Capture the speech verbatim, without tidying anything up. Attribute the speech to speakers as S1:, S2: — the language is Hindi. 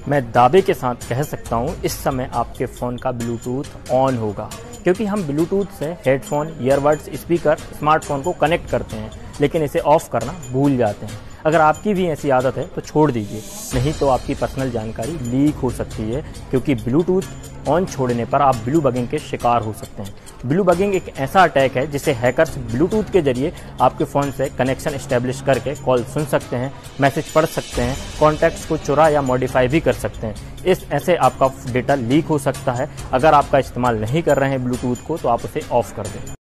S1: मैं दावे के साथ कह सकता हूँ इस समय आपके फ़ोन का ब्लूटूथ ऑन होगा, क्योंकि हम ब्लूटूथ से हेडफोन, ईयरबड्स, स्पीकर, स्मार्टफोन को कनेक्ट करते हैं, लेकिन इसे ऑफ़ करना भूल जाते हैं। अगर आपकी भी ऐसी आदत है तो छोड़ दीजिए, नहीं तो आपकी पर्सनल जानकारी लीक हो सकती है, क्योंकि ब्लूटूथ ऑन छोड़ने पर आप ब्लू बगिंग के शिकार हो सकते हैं। ब्लू बगिंग एक ऐसा अटैक है जिसे हैकर्स ब्लूटूथ के जरिए आपके फ़ोन से कनेक्शन एस्टेब्लिश करके कॉल सुन सकते हैं, मैसेज पढ़ सकते हैं, कॉन्टैक्ट्स को चुरा या मॉडिफाई भी कर सकते हैं। इस ऐसे आपका डेटा लीक हो सकता है। अगर आपका इस्तेमाल नहीं कर रहे हैं ब्लूटूथ को तो आप उसे ऑफ़ कर दें।